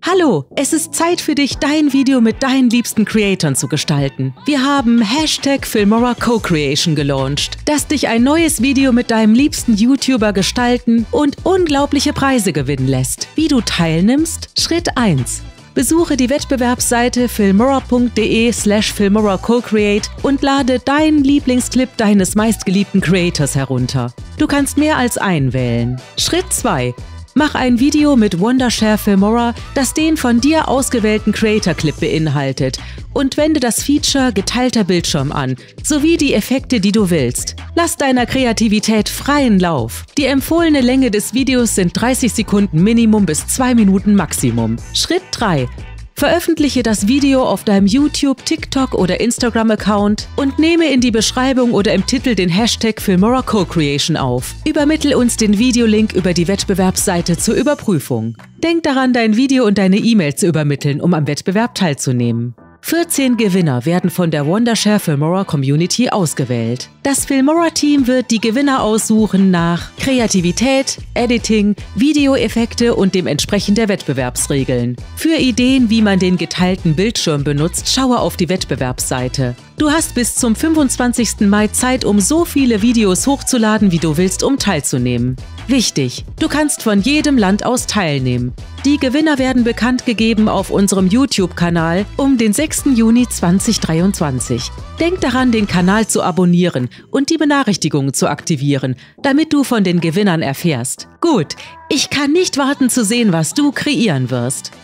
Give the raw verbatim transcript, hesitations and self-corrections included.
Hallo, es ist Zeit für dich, dein Video mit deinen liebsten Creatoren zu gestalten. Wir haben Hashtag Filmora Co-Creation gelauncht, das dich ein neues Video mit deinem liebsten YouTuber gestalten und unglaubliche Preise gewinnen lässt. Wie du teilnimmst? Schritt eins. Besuche die Wettbewerbsseite filmora punkt de slash filmora co-create und lade deinen Lieblingsclip deines meistgeliebten Creators herunter. Du kannst mehr als einen wählen. Schritt zwei. Mach ein Video mit Wondershare Filmora, das den von dir ausgewählten Creator-Clip beinhaltet und wende das Feature geteilter Bildschirm an, sowie die Effekte, die du willst. Lass deiner Kreativität freien Lauf. Die empfohlene Länge des Videos sind dreißig Sekunden Minimum bis zwei Minuten Maximum. Schritt drei. Veröffentliche das Video auf deinem YouTube, TikTok oder Instagram-Account und nehme in die Beschreibung oder im Titel den Hashtag Filmora Co-Creation auf. Übermittle uns den Videolink über die Wettbewerbsseite zur Überprüfung. Denk daran, dein Video und deine E-Mail zu übermitteln, um am Wettbewerb teilzunehmen. vierzehn Gewinner werden von der Wondershare Filmora Community ausgewählt. Das Filmora-Team wird die Gewinner aussuchen nach Kreativität, Editing, Videoeffekte und dem Entsprechen der Wettbewerbsregeln. Für Ideen, wie man den geteilten Bildschirm benutzt, schaue auf die Wettbewerbsseite. Du hast bis zum fünfundzwanzigsten Mai Zeit, um so viele Videos hochzuladen, wie du willst, um teilzunehmen. Wichtig: Du kannst von jedem Land aus teilnehmen. Die Gewinner werden bekannt gegeben auf unserem YouTube-Kanal um den sechsten Juni zweitausenddreiundzwanzig. Denk daran, den Kanal zu abonnieren und die Benachrichtigungen zu aktivieren, damit du von den Gewinnern erfährst. Gut, ich kann nicht warten zu sehen, was du kreieren wirst.